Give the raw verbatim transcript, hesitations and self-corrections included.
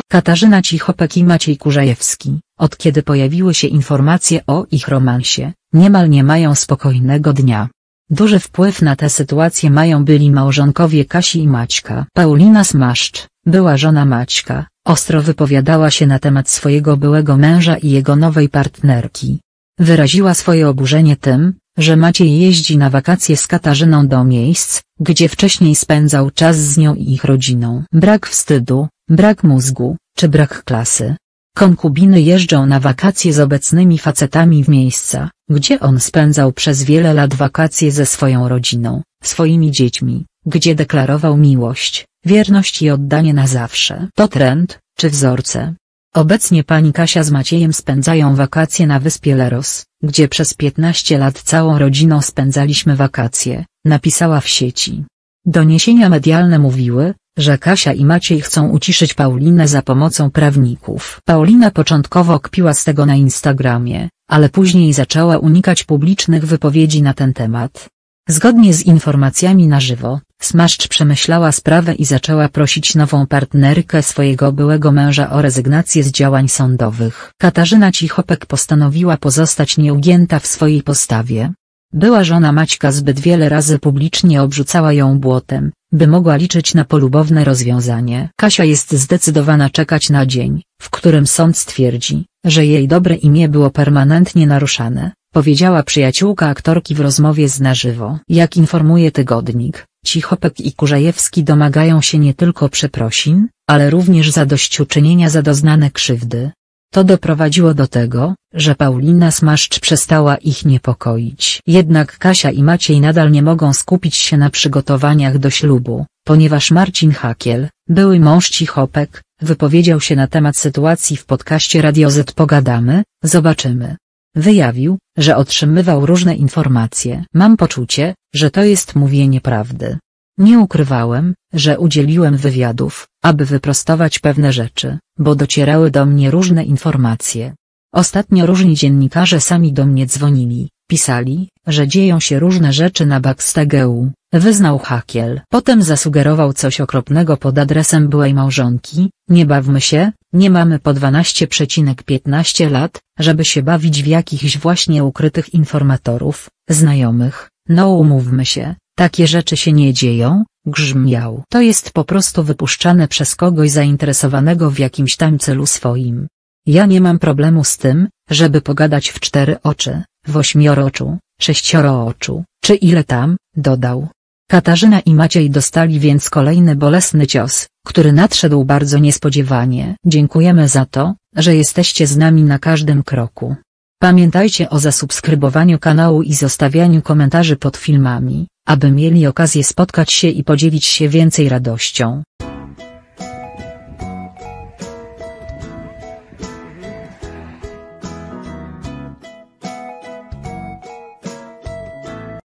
Katarzyna Cichopek i Maciej Kurzajewski, od kiedy pojawiły się informacje o ich romansie, niemal nie mają spokojnego dnia. Duży wpływ na tę sytuację mają byli małżonkowie Kasi i Maćka. Paulina Smaszcz, była żona Maćka, ostro wypowiadała się na temat swojego byłego męża i jego nowej partnerki. Wyraziła swoje oburzenie tym, że Maciej jeździ na wakacje z Katarzyną do miejsc, gdzie wcześniej spędzał czas z nią i ich rodziną. Brak wstydu, brak mózgu, czy brak klasy. Konkubiny jeżdżą na wakacje z obecnymi facetami w miejsca, gdzie on spędzał przez wiele lat wakacje ze swoją rodziną, swoimi dziećmi, gdzie deklarował miłość, wierność i oddanie na zawsze. To trend, czy wzorce? Obecnie pani Kasia z Maciejem spędzają wakacje na wyspie Leros, gdzie przez piętnaście lat całą rodziną spędzaliśmy wakacje, napisała w sieci. Doniesienia medialne mówiły, że Kasia i Maciej chcą uciszyć Paulinę za pomocą prawników. Paulina początkowo kpiła z tego na Instagramie, ale później zaczęła unikać publicznych wypowiedzi na ten temat. Zgodnie z informacjami na żywo, Smaszcz przemyślała sprawę i zaczęła prosić nową partnerkę swojego byłego męża o rezygnację z działań sądowych. Katarzyna Cichopek postanowiła pozostać nieugięta w swojej postawie. Była żona Maćka zbyt wiele razy publicznie obrzucała ją błotem, by mogła liczyć na polubowne rozwiązanie. Kasia jest zdecydowana czekać na dzień, w którym sąd stwierdzi, że jej dobre imię było permanentnie naruszane, powiedziała przyjaciółka aktorki w rozmowie z Na żywo. Jak informuje tygodnik, Cichopek i Kurzajewski domagają się nie tylko przeprosin, ale również zadośćuczynienia za doznane krzywdy. To doprowadziło do tego, że Paulina Smaszcz przestała ich niepokoić. Jednak Kasia i Maciej nadal nie mogą skupić się na przygotowaniach do ślubu, ponieważ Marcin Hakiel, były mąż Cichopek, wypowiedział się na temat sytuacji w podcaście Radio Z Pogadamy, zobaczymy. Wyjawił, że otrzymywał różne informacje. Mam poczucie, że to jest mówienie prawdy. Nie ukrywałem, że udzieliłem wywiadów, aby wyprostować pewne rzeczy, bo docierały do mnie różne informacje. Ostatnio różni dziennikarze sami do mnie dzwonili, pisali, że dzieją się różne rzeczy na backstage'u, wyznał Hakiel. Potem zasugerował coś okropnego pod adresem byłej małżonki: nie bawmy się, nie mamy po dwanaście piętnaście lat, żeby się bawić w jakichś właśnie ukrytych informatorów, znajomych, no umówmy się, takie rzeczy się nie dzieją, grzmiał. To jest po prostu wypuszczane przez kogoś zainteresowanego w jakimś tam celu swoim. Ja nie mam problemu z tym, żeby pogadać w cztery oczy, w ośmioroczu, sześciorooczu, czy ile tam, dodał. Katarzyna i Maciej dostali więc kolejny bolesny cios, który nadszedł bardzo niespodziewanie. Dziękujemy za to, że jesteście z nami na każdym kroku. Pamiętajcie o zasubskrybowaniu kanału i zostawianiu komentarzy pod filmami, aby mieli okazję spotkać się i podzielić się więcej radością.